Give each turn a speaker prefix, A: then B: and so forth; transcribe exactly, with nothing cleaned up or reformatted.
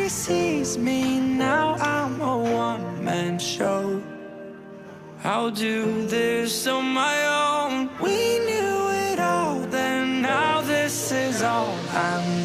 A: Nobody sees me now, I'm a one-man show. I'll do this on my own. We knew it all then, now this is all I know.